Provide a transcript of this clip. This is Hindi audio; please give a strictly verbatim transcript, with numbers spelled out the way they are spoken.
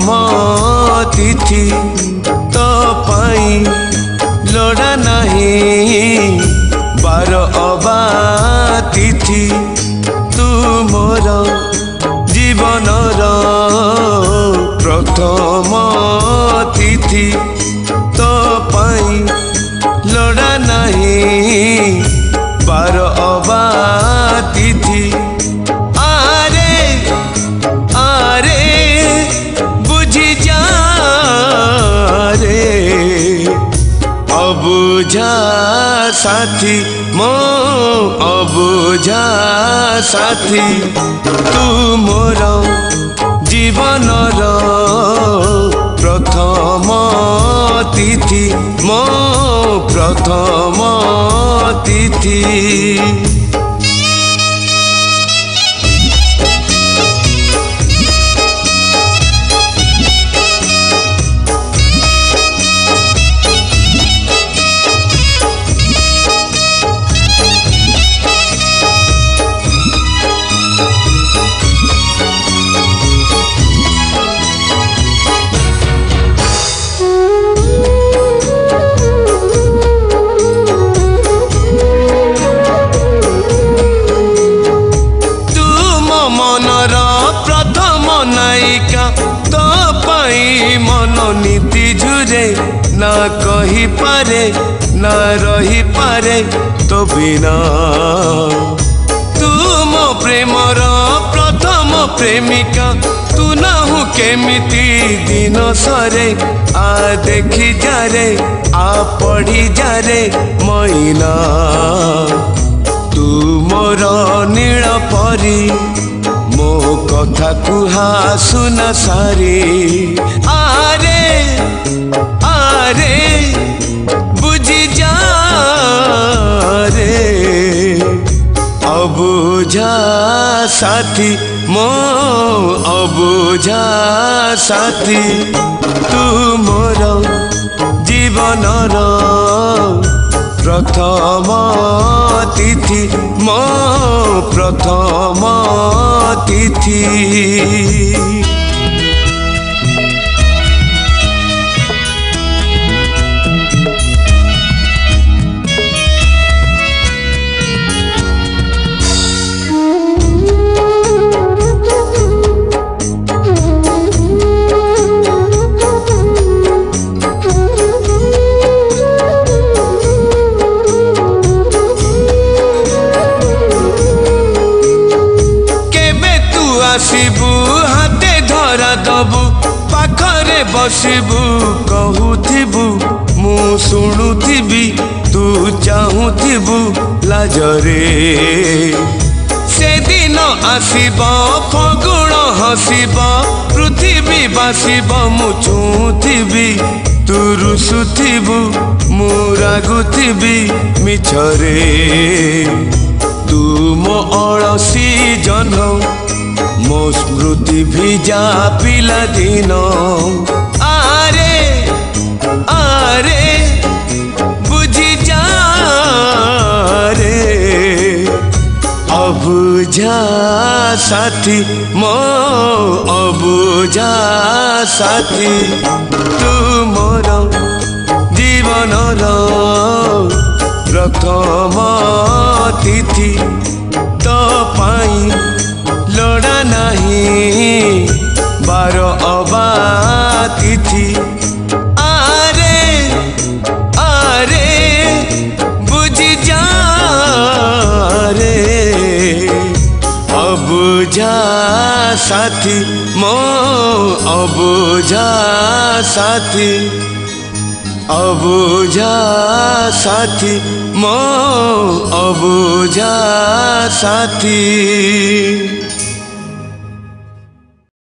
तिथि तो पाई लोड़ा नहीं बार अबा तिथि तू मोर जीवन प्रथम तिथि तो पाई लोड़ा नहीं बार अबा तिथि आरे आरे बुझी जा रे अबुझा साथी मो अबुझा साथी तू मोर जीवन प्रथम तिथि मो प्रथम तिथि नीति झुरे ना कही पारे ना रही पारे तो बिना तू मो प्रेमर प्रथम प्रेमिका तू ना हूँ केमिति दिन सरे आ देखी जारे आ पढ़ी जारे मैना तू मोर नील परी मो कथा कुहा सुना सारी आरे आरे बुझी जा रे अबुझा साथी मो अबुझा साथी तू मोर जीवन प्रथम तिथि मो प्रथम तिथि आसबू हाथे धरा दबू पाखरे बसबू कहूथिबू मु शुणुथिबी तू चाहूथिबू लाजरे से दिन आसब फगुण हसब पृथ्वी बासब मु छुथिबी तू रुसुथिबू मु रागुथिबी मिछरे तू मो अलसी जन मो स्मृति भिजा पिला दिन आरे आरे बुझी जा रे अबुझा साथी मो अबुझा साथी तू मोर जीवन प्रथम तिथि तो पाई लोड़ा नहीं बार अबा तिथि आरे आरे बुझी जा रे अबुझा साथी मो अबुझा साथी अबुझा साथी मो अबुझा साथी।